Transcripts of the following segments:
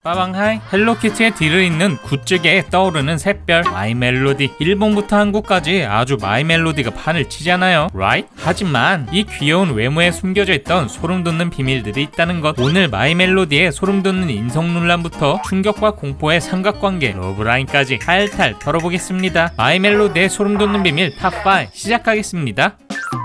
빠방하이. 헬로키티의 뒤를 잇는 굿즈계에 떠오르는 샛별 마이멜로디. 일본부터 한국까지 아주 마이멜로디가 판을 치잖아요, right? 하지만 이 귀여운 외모에 숨겨져 있던 소름돋는 비밀들이 있다는 것. 오늘 마이멜로디의 소름돋는 인성 논란부터 충격과 공포의 삼각관계, 러브라인까지 탈탈 털어보겠습니다. 마이멜로디의 소름돋는 비밀 탑5 시작하겠습니다.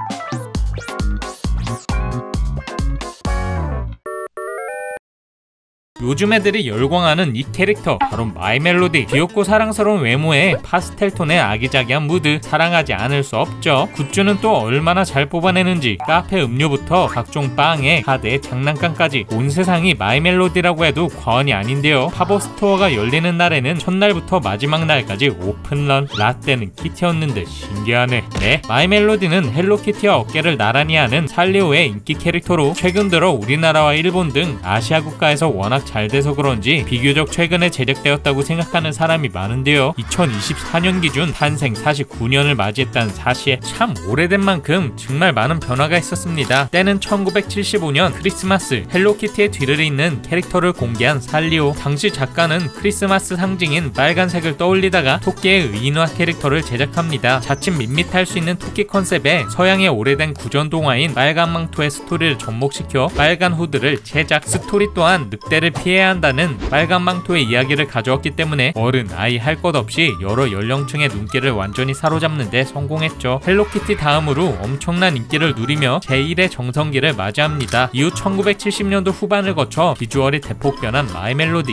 요즘 애들이 열광하는 이 캐릭터 바로 마이멜로디. 귀엽고 사랑스러운 외모에 파스텔톤의 아기자기한 무드, 사랑하지 않을 수 없죠. 굿즈는 또 얼마나 잘 뽑아내는지 카페 음료부터 각종 빵에 카드에 장난감까지 온 세상이 마이멜로디라고 해도 과언이 아닌데요. 팝업 스토어가 열리는 날에는 첫날부터 마지막 날까지 오픈런. 라떼는 키티였는데 신기하네. 네, 마이멜로디는 헬로키티와 어깨를 나란히 하는 산리오의 인기 캐릭터로 최근 들어 우리나라와 일본 등 아시아 국가에서 워낙 잘 돼서 그런지 비교적 최근에 제작되었다고 생각하는 사람이 많은데요. 2024년 기준 탄생 49년을 맞이했다는 사실. 참 오래된 만큼 정말 많은 변화가 있었습니다. 때는 1975년 크리스마스, 헬로키티의 뒤를 잇는 캐릭터를 공개한 산리오. 당시 작가는 크리스마스 상징인 빨간색을 떠올리다가 토끼의 의인화 캐릭터를 제작합니다. 자칫 밋밋할 수 있는 토끼 컨셉에 서양의 오래된 구전 동화인 빨간 망토의 스토리를 접목시켜 빨간 후드를 제작. 스토리 또한 늑대를 피해야 한다는 빨간 망토의 이야기를 가져왔기 때문에 어른, 아이 할 것 없이 여러 연령층의 눈길을 완전히 사로잡는 데 성공했죠. 헬로키티 다음으로 엄청난 인기를 누리며 제1의 정성기를 맞이합니다. 이후 1970년도 후반을 거쳐 비주얼이 대폭 변한 마이멜로디.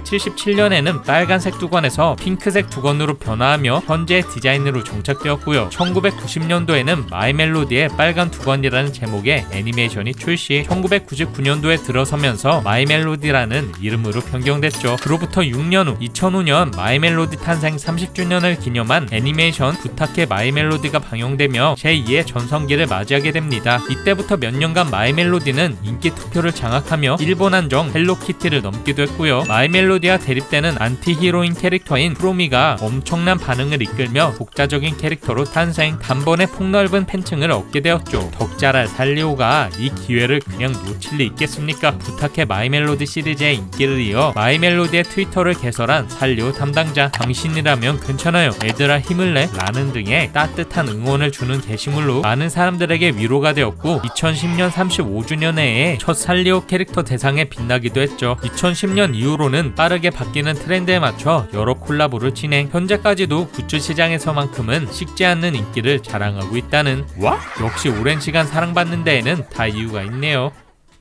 1977년에는 빨간색 두건에서 핑크색 두건으로 변화하며 현재의 디자인으로 정착되었고요. 1990년도에는 마이멜로디의 빨간 두건이라는 제목의 애니메이션이 출시. 1999년도에 들어서면서 마이멜로디라는 이름으로 변경됐죠. 그로부터 6년 후 2005년 마이멜로디 탄생 30주년을 기념한 애니메이션 부탁해 마이멜로디가 방영되며 제2의 전성기를 맞이하게 됩니다. 이때부터 몇 년간 마이멜로디는 인기 투표를 장악하며 일본 한정 헬로키티를 넘기도 했고요. 마이멜로디와 대립되는 안티히로인 캐릭터인 프로미가 엄청난 반응을 이끌며 독자적인 캐릭터로 탄생. 단번에 폭넓은 팬층을 얻게 되었죠. 덕잘할 산리오가 이 기회를 그냥 놓칠 리 있겠습니까? 부탁해 마이멜로디 시리즈의 인기를 이어 마이멜로디의 트위터를 개설한 산리오 담당자. 당신이라면 괜찮아요, 얘들아 힘을 내 라는 등의 따뜻한 응원을 주는 게시물로 많은 사람들에게 위로가 되었고 2010년 35주년회에 첫 산리오 캐릭터 대상에 빛나기도 했죠. 2010년 이후로는 빠르게 바뀌는 트렌드에 맞춰 여러 콜라보를 진행. 현재까지도 굿즈 시장에서만큼은 식지 않는 인기를 자랑하고 있다는. 와? 역시 오랜 시간 사랑받는 데에는 다 이유가 있네요.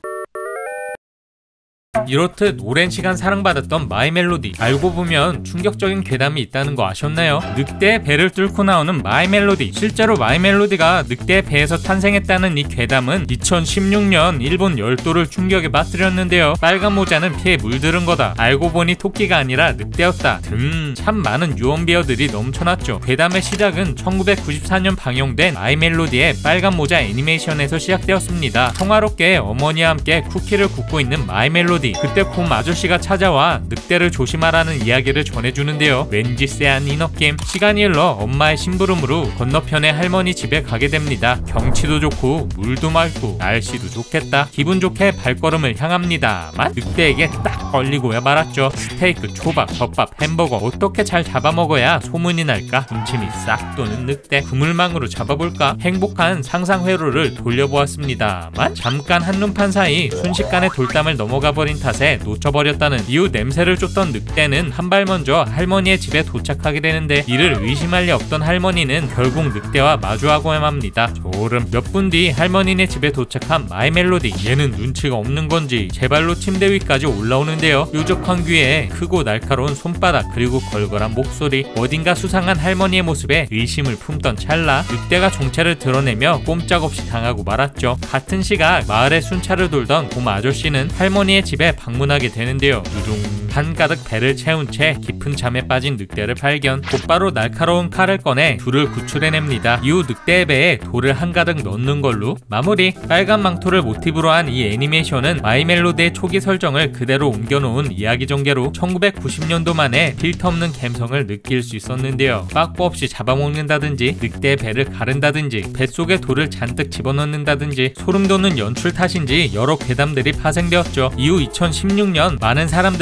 이렇듯 오랜 시간 사랑받았던 마이멜로디. 알고 보면 충격적인 괴담이 있다는 거 아셨나요? 늑대의 배를 뚫고 나오는 마이멜로디. 실제로 마이멜로디가 늑대의 배에서 탄생했다는 이 괴담은 2016년 일본 열도를 충격에 빠뜨렸는데요. 빨간 모자는 피에 물들은 거다, 알고 보니 토끼가 아니라 늑대였다 등 참 많은 유언비어들이 넘쳐났죠. 괴담의 시작은 1994년 방영된 마이멜로디의 빨간 모자 애니메이션에서 시작되었습니다. 평화롭게 어머니와 함께 쿠키를 굽고 있는 마이멜로디. 그때 곰 아저씨가 찾아와 늑대를 조심하라는 이야기를 전해주는데요. 왠지 쎄한 이 느낌. 시간이 흘러 엄마의 심부름으로 건너편의 할머니 집에 가게 됩니다. 경치도 좋고 물도 맑고 날씨도 좋겠다. 기분 좋게 발걸음을 향합니다만 늑대에게 딱 걸리고야 말았죠. 스테이크, 초밥, 덮밥, 햄버거 어떻게 잘 잡아먹어야 소문이 날까? 군침이 싹 도는 늑대. 그물망으로 잡아볼까? 행복한 상상 회로를 돌려보았습니다만 잠깐 한눈판 사이 순식간에 돌담을 넘어가 버린 탓에 놓쳐버렸다는. 이후 냄새를 쫓던 늑대는 한 발 먼저 할머니의 집에 도착하게 되는데 이를 의심할 리 없던 할머니는 결국 늑대와 마주하고야 합니다. 소름. 몇 분 뒤 할머니네 집에 도착한 마이멜로디. 얘는 눈치가 없는 건지 제 발로 침대 위까지 올라오는데요. 뾰족한 귀에 크고 날카로운 손바닥 그리고 걸걸한 목소리. 어딘가 수상한 할머니의 모습에 의심을 품던 찰나 늑대가 정체를 드러내며 꼼짝없이 당하고 말았죠. 같은 시각 마을에 순찰을 돌던 곰 아저씨는 할머니의 집에 방문하게 되는데요. 두둥. 한가득 배를 채운 채 깊은 잠에 빠진 늑대를 발견. 곧바로 날카로운 칼을 꺼내 둘을 구출해냅니다. 이후 늑대의 배에 돌을 한가득 넣는 걸로 마무리. 빨간 망토를 모티브로 한 이 애니메이션은 마이멜로디의 초기 설정을 그대로 옮겨놓은 이야기 전개로 1990년도 만에 필터 없는 감성을 느낄 수 있었는데요. 빠꾸 없이 잡아먹는다든지 늑대의 배를 가른다든지 뱃속에 돌을 잔뜩 집어넣는다든지 소름돋는 연출 탓인지 여러 괴담들이 파생되었죠. 이후 2016년 많은 사람들에게 큰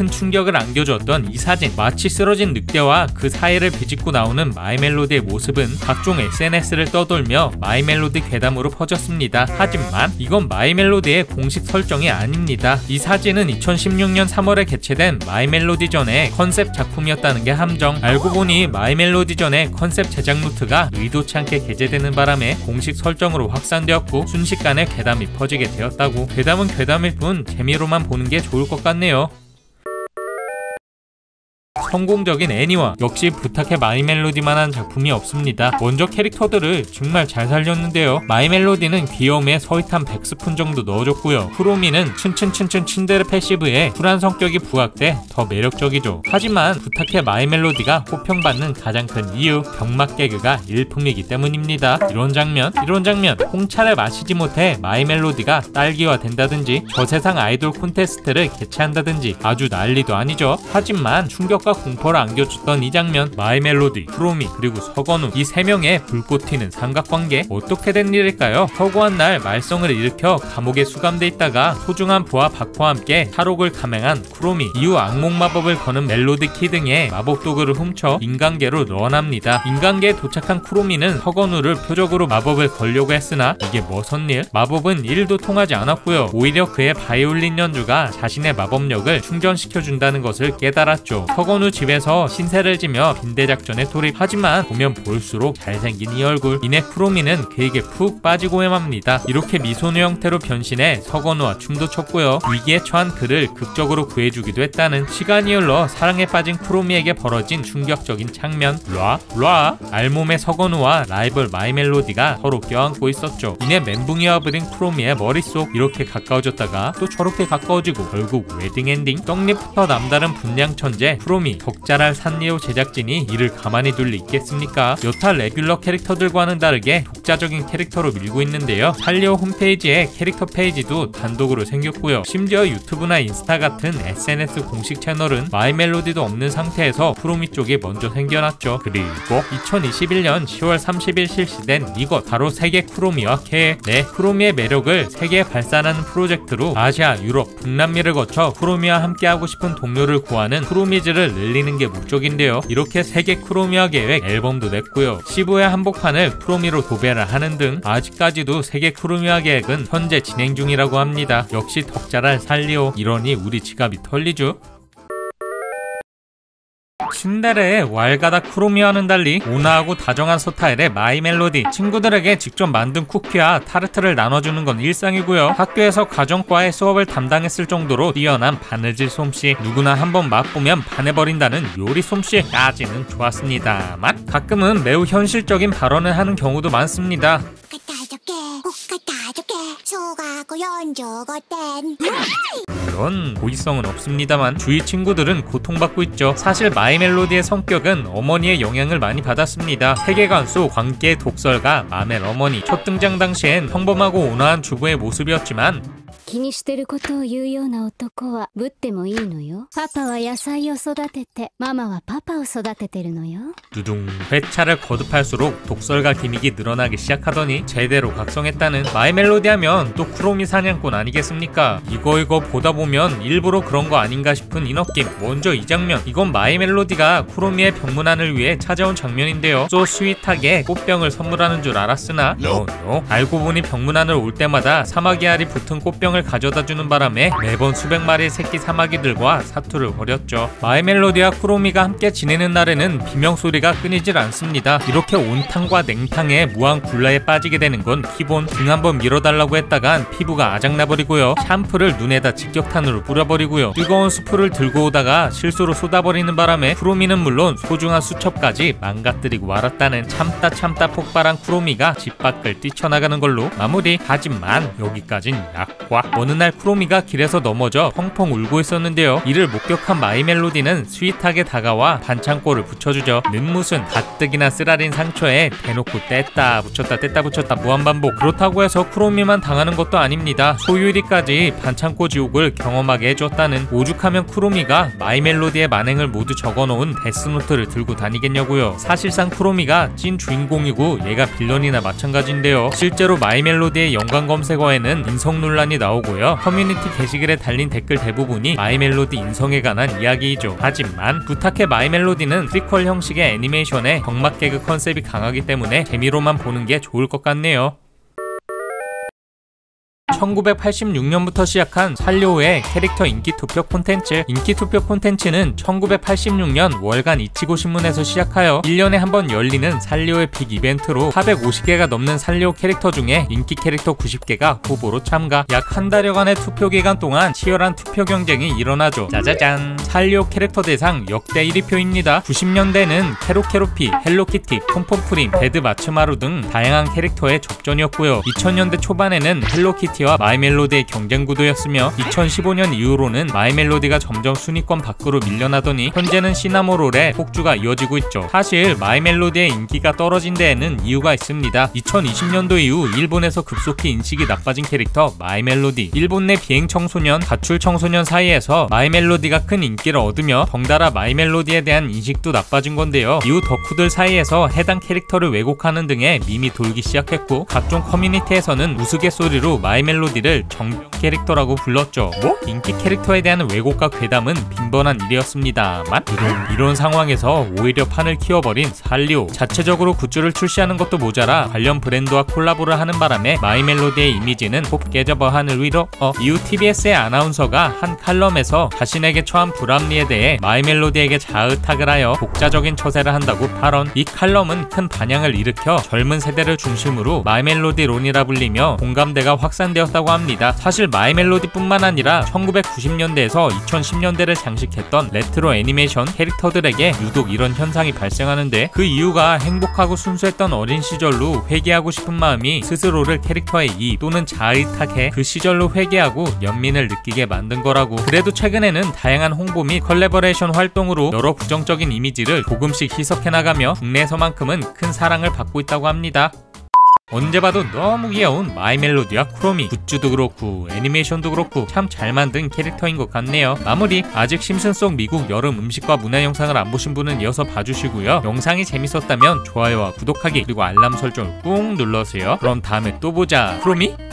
충격을 안겨주었던 이 사진. 마치 쓰러진 늑대와 그 사이를 비집고 나오는 마이멜로디의 모습은 각종 SNS를 떠돌며 마이멜로디 괴담으로 퍼졌습니다. 하지만 이건 마이멜로디의 공식 설정이 아닙니다. 이 사진은 2016년 3월에 개최된 마이멜로디전의 컨셉 작품이었다는 게 함정. 알고 보니 마이멜로디전의 컨셉 제작 노트가 의도치 않게 게재되는 바람에 공식 설정으로 확산되었고 순식간에 괴담이 퍼지게 되었다고. 괴담은 괴담일 뿐 재미로만 보는 게 좋을 것 같네요. 성공적인 애니화. 역시 부탁해 마이멜로디만한 작품이 없습니다. 먼저 캐릭터들을 정말 잘 살렸는데요. 마이멜로디는 귀여움에 서윗한 100스푼 정도 넣어줬고요. 쿠로미는 춘춘춘춘 츤데레 패시브에 쿨한 성격이 부각돼 더 매력적이죠. 하지만 부탁해 마이멜로디가 호평받는 가장 큰 이유, 병맛 개그가 일품이기 때문입니다. 이런 장면, 홍차를 마시지 못해 마이멜로디가 딸기화 된다든지 저세상 아이돌 콘테스트를 개최한다든지 아주 난리도 아니죠. 하지만 충격과 공포를 안겨줬던 이 장면, 마이멜로디, 쿠로미, 그리고 서건우, 이 세 명의 불꽃 튀는 삼각관계. 어떻게 된 일일까요? 서고한 날 말썽을 일으켜 감옥에 수감돼 있다가 소중한 부하 박호와 함께 탈옥을 감행한 쿠로미, 이후 악몽 마법을 거는 멜로디 키 등의 마법 도구를 훔쳐 인간계로 넣어납니다. 인간계에 도착한 쿠로미는 서건우를 표적으로 마법을 걸려고 했으나 이게 뭐선 일? 마법은 1도 통하지 않았고요. 오히려 그의 바이올린 연주가 자신의 마법력을 충전시켜준다는 것을 깨달았죠. 서건우 집에서 신세를 지며 빈대 작전에 돌입. 하지만 보면 볼수록 잘생긴 이 얼굴. 이내 쿠로미는 그에게 푹 빠지고 맙니다. 이렇게 미소녀 형태로 변신해 서건우와 춤도 췄고요. 위기에 처한 그를 극적으로 구해주기도 했다는. 시간이 흘러 사랑에 빠진 쿠로미에게 벌어진 충격적인 장면. 라 알몸의 서건우와 라이벌 마이멜로디가 서로 껴안고 있었죠. 이내 멘붕이와 부린 쿠로미의 머릿속. 이렇게 가까워졌다가 또 저렇게 가까워지고 결국 웨딩 엔딩. 떡잎부터 남다른 분량 천재 쿠로미. 덕잘할 산리오 제작진이 이를 가만히 둘 리 있겠습니까? 여타 레귤러 캐릭터들과는 다르게 독자적인 캐릭터로 밀고 있는데요. 산리오 홈페이지에 캐릭터 페이지도 단독으로 생겼고요. 심지어 유튜브나 인스타 같은 SNS 공식 채널은 마이멜로디도 없는 상태에서 쿠로미 쪽이 먼저 생겨났죠. 그리고 2021년 10월 30일 실시된 이것, 바로 세계 쿠로미와 계획. 네, 쿠로미의 매력을 세계에 발산하는 프로젝트로 아시아, 유럽, 북남미를 거쳐 쿠로미와 함께하고 싶은 동료를 구하는 쿠로미즈를 늘리는 게 목적인데요. 이렇게 세계 쿠로미와 계획 앨범도 냈고요. 시부의 한복판을 쿠로미로 도배를 하는 등 아직까지도 세계 쿠로미와 계획은 현재 진행 중이라고 합니다. 역시 덕잘할 산리오. 이러니 우리 지갑이 털리죠. 츤데레의 왈가닥 쿠로미와는 달리 온화하고 다정한 스타일의 마이멜로디. 친구들에게 직접 만든 쿠키와 타르트를 나눠주는 건 일상이고요. 학교에서 가정과의 수업을 담당했을 정도로 뛰어난 바느질 솜씨. 누구나 한번 맛보면 반해버린다는 요리 솜씨까지는 좋았습니다만 가끔은 매우 현실적인 발언을 하는 경우도 많습니다. 물론 고의성은 없습니다만 주위 친구들은 고통받고 있죠. 사실 마이멜로디의 성격은 어머니의 영향을 많이 받았습니다. 세계관 속 광기의 독설가 마멜 어머니. 첫 등장 당시엔 평범하고 온화한 주부의 모습이었지만 気にしてることを言うような男はぶってもいいのよ。パパは野菜を育てて、ママはパパを育ててるのよ。 두둥. 회차를 거듭할수록 독설가 기믹이 늘어나기 시작하더니 제대로 각성했다는. 마이멜로디 하면 또 쿠로미 사냥꾼 아니겠습니까? 이거 보다 보면 일부러 그런 거 아닌가 싶은 이 느낌. 먼저 이 장면. 이건 마이멜로디가 쿠로미의 병문안을 위해 찾아온 장면인데요. 소 스윗하게 꽃병을 선물하는 줄 알았으나 no. 알고 보니 병문안을 올 때마다 사마귀 알이 붙은 꽃병을 가져다주는 바람에 매번 수백 마리의 새끼 사마귀들과 사투를 벌였죠. 마이멜로디와 쿠로미가 함께 지내는 날에는 비명소리가 끊이질 않습니다. 이렇게 온탕과 냉탕에 무한 굴라에 빠지게 되는 건 기본. 등 한번 밀어달라고 했다간 피부가 아작나버리고요. 샴푸를 눈에다 직격탄으로 뿌려버리고요. 뜨거운 수프를 들고 오다가 실수로 쏟아버리는 바람에 쿠로미는 물론 소중한 수첩까지 망가뜨리고 말았다는. 참다 폭발한 쿠로미가 집 밖을 뛰쳐나가는 걸로 마무리. 하지만 여기까진 약과. 어느 날 쿠로미가 길에서 넘어져 펑펑 울고 있었는데요. 이를 목격한 마이멜로디는 스윗하게 다가와 반창고를 붙여주죠. 는 무슨 가뜩이나 쓰라린 상처에 대놓고 뗐다 붙였다 무한반복. 그렇다고 해서 쿠로미만 당하는 것도 아닙니다. 소유리까지 반창고 지옥을 경험하게 해줬다는. 오죽하면 쿠로미가 마이멜로디의 만행을 모두 적어놓은 데스노트를 들고 다니겠냐고요. 사실상 쿠로미가 찐 주인공이고 얘가 빌런이나 마찬가지인데요. 실제로 마이멜로디의 연관 검색어에는 인성 논란이 나오고 나오고요. 커뮤니티 게시글에 달린 댓글 대부분이 마이멜로디 인성에 관한 이야기이죠. 하지만 부탁해 마이멜로디는 프리퀄 형식의 애니메이션에 병맛 개그 컨셉이 강하기 때문에 재미로만 보는 게 좋을 것 같네요. 1986년부터 시작한 산료의 캐릭터 인기투표 콘텐츠. 인기투표 콘텐츠는 1986년 월간 이치고 신문에서 시작하여 1년에 한 번 열리는 산료의 빅 이벤트로 450개가 넘는 산료 캐릭터 중에 인기 캐릭터 90개가 후보로 참가. 약 한 달여간의 투표 기간 동안 치열한 투표 경쟁이 일어나죠. 짜자잔! 산료 캐릭터 대상 역대 1위표입니다. 90년대는 캐로캐로피, 헬로키티, 폼폼프림, 데드 마츠마루 등 다양한 캐릭터의 접전이었고요. 2000년대 초반에는 헬로키티와 마이멜로디의 경쟁 구도였으며 2015년 이후로는 마이멜로디가 점점 순위권 밖으로 밀려나더니 현재는 시나모롤의 폭주가 이어지고 있죠. 사실 마이멜로디의 인기가 떨어진 데에는 이유가 있습니다. 2020년도 이후 일본에서 급속히 인식이 나빠진 캐릭터 마이멜로디. 일본 내 비행 청소년, 가출 청소년 사이에서 마이멜로디가 큰 인기를 얻으며 덩달아 마이멜로디에 대한 인식도 나빠진 건데요. 이후 덕후들 사이에서 해당 캐릭터를 왜곡하는 등의 밈이 돌기 시작했고 각종 커뮤니티에서는 우스갯소리로 마이멜로디를 정병 캐릭터라고 불렀죠. 뭐? 인기 캐릭터에 대한 왜곡과 괴담은 빈번한 일이었습니다만 이런 상황에서 오히려 판을 키워버린 산리오. 자체적으로 굿즈를 출시하는 것도 모자라 관련 브랜드와 콜라보를 하는 바람에 마이멜로디의 이미지는 곧 깨져버 하늘 위로. 이후 TBS의 아나운서가 한 칼럼에서 자신에게 처한 불합리에 대해 마이멜로디에게 자의탁을 하여 독자적인 처세를 한다고 발언. 이 칼럼은 큰 반향을 일으켜 젊은 세대를 중심으로 마이멜로디론이라 불리며 공감대가 확산되었다고 합니다. 사실 마이멜로디뿐만 아니라 1990년대에서 2010년대를 장식했던 레트로 애니메이션 캐릭터들에게 유독 이런 현상이 발생하는데 그 이유가 행복하고 순수했던 어린 시절로 회귀하고 싶은 마음이 스스로를 캐릭터에 이입 또는 자의탁해 그 시절로 회귀하고 연민을 느끼게 만든 거라고. 그래도 최근에는 다양한 홍보 및 컬래버레이션 활동으로 여러 부정적인 이미지를 조금씩 희석해 나가며 국내에서만큼은 큰 사랑을 받고 있다고 합니다. 언제 봐도 너무 귀여운 마이멜로디와 크로미. 굿즈도 그렇고 애니메이션도 그렇고 참 잘 만든 캐릭터인 것 같네요. 마무리. 아직 심슨 속 미국 여름 음식과 문화 영상을 안 보신 분은 이어서 봐주시고요. 영상이 재밌었다면 좋아요와 구독하기 그리고 알람 설정을 꾹 눌러주세요. 그럼 다음에 또 보자. 크로미?